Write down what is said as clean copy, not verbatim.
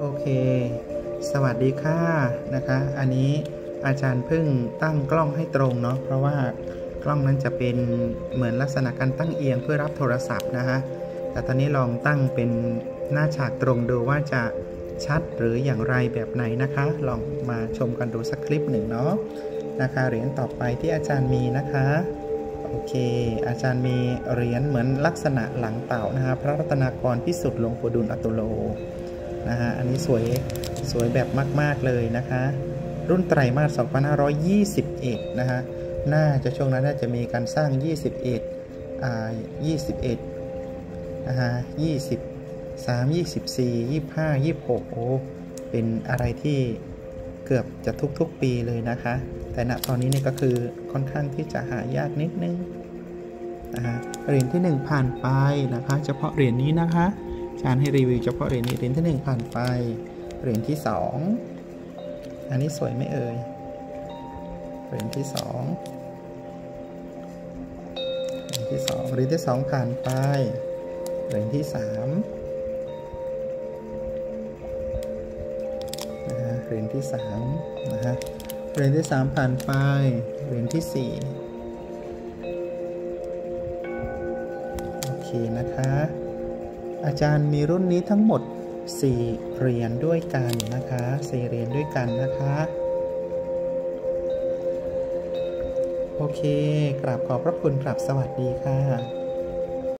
โอเคสวัสดีค่ะนะคะอันนี้อาจารย์เพิ่งตั้งกล้องให้ตรงเนาะเพราะว่ากล้องนั้นจะเป็นเหมือนลักษณะการตั้งเอียงเพื่อรับโทรศัพท์นะฮะแต่ตอนนี้ลองตั้งเป็นหน้าฉากตรงดูว่าจะชัดหรืออย่างไรแบบไหนนะคะลองมาชมกันดูสักคลิปหนึ่งเนาะนะคะเหรียญต่อไปที่อาจารย์มีนะคะโอเคอาจารย์มีเหรียญเหมือนลักษณะหลังเต่านะคะพระรัตนากรพิสุทธิ์หลวงปู่ดูลย์อตุโลนะฮะอันนี้สวยแบบมากๆเลยนะคะรุ่นไตรมาส 2521 นะฮะน่าจะช่วงนั้นน่าจะมีการสร้าง 21นะฮะ23 24 25 26โอ้เป็นอะไรที่เกือบจะทุกปีเลยนะคะแต่ณตอนนี้เนี่ยก็คือค่อนข้างที่จะหายากนิดนึงนะฮะเหรียญที่1ผ่านไปนะคะเฉพาะเหรียญนี้นะคะอาจารย์ให้รีวิวเฉพาะเหรียญนี้เหรียญที่1ผ่านไปเหรียญที่2อันนี้สวยไหมเอ่ยเหรียญที่2เหรียญที่2ผ่านไปเหรียญที่3นะฮะเหรียญที่3นะฮะเหรียญที่3ผ่านไปเหรียญที่4โอเคนะคะอาจารย์มีรุ่นนี้ทั้งหมด4เหรียญด้วยกันนะคะ4เหรียญด้วยกันนะคะโอเคกราบขอบพระคุณกราบสวัสดีค่ะ